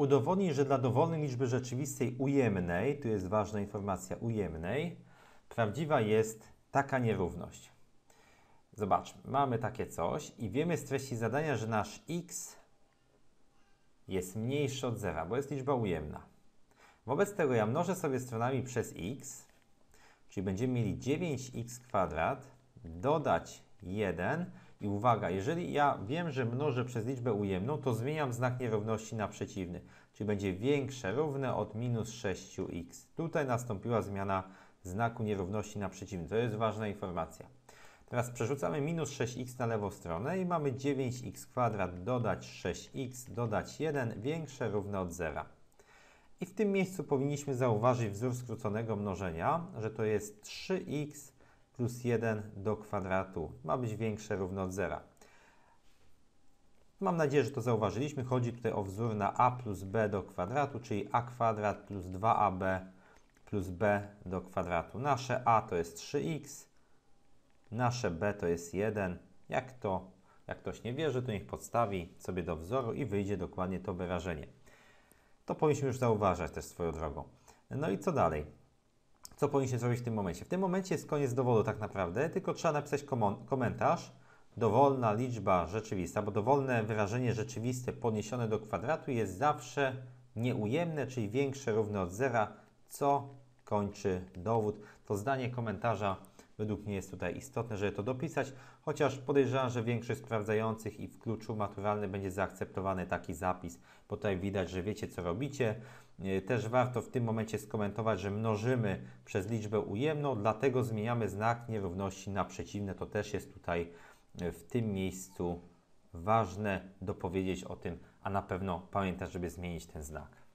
Udowodnij, że dla dowolnej liczby rzeczywistej ujemnej, tu jest ważna informacja ujemnej, prawdziwa jest taka nierówność. Zobaczmy, mamy takie coś i wiemy z treści zadania, że nasz x jest mniejszy od zera, bo jest liczba ujemna. Wobec tego ja mnożę sobie stronami przez x, czyli będziemy mieli 9x² dodać 1 i uwaga, jeżeli ja wiem, że mnożę przez liczbę ujemną, to zmieniam znak nierówności na przeciwny, czyli będzie większe równe od minus 6x. Tutaj nastąpiła zmiana znaku nierówności na przeciwny. To jest ważna informacja. Teraz przerzucamy minus 6x na lewą stronę i mamy 9x² dodać 6x dodać 1 większe równe od zera. I w tym miejscu powinniśmy zauważyć wzór skróconego mnożenia, że to jest 3x plus 1 do kwadratu. Ma być większe równe od zera. Mam nadzieję, że to zauważyliśmy. Chodzi tutaj o wzór na a plus b do kwadratu, czyli a² plus 2ab plus b do kwadratu. Nasze a to jest 3x, nasze b to jest 1. Jak ktoś nie wierzy, to niech podstawi sobie do wzoru i wyjdzie dokładnie to wyrażenie. To powinniśmy już zauważać też swoją drogą. No i co dalej? Co powinniśmy zrobić w tym momencie? W tym momencie jest koniec dowodu tak naprawdę, tylko trzeba napisać komentarz. Dowolna liczba rzeczywista, bo dowolne wyrażenie rzeczywiste podniesione do kwadratu jest zawsze nieujemne, czyli większe równe od zera, co kończy dowód. To zdanie komentarza według mnie jest tutaj istotne, żeby to dopisać, chociaż podejrzewam, że większość sprawdzających i w kluczu maturalnym będzie zaakceptowany taki zapis, bo tutaj widać, że wiecie, co robicie. Też warto w tym momencie skomentować, że mnożymy przez liczbę ujemną, dlatego zmieniamy znak nierówności na przeciwne. To też jest tutaj w tym miejscu ważne dopowiedzieć o tym, a na pewno pamiętać, żeby zmienić ten znak.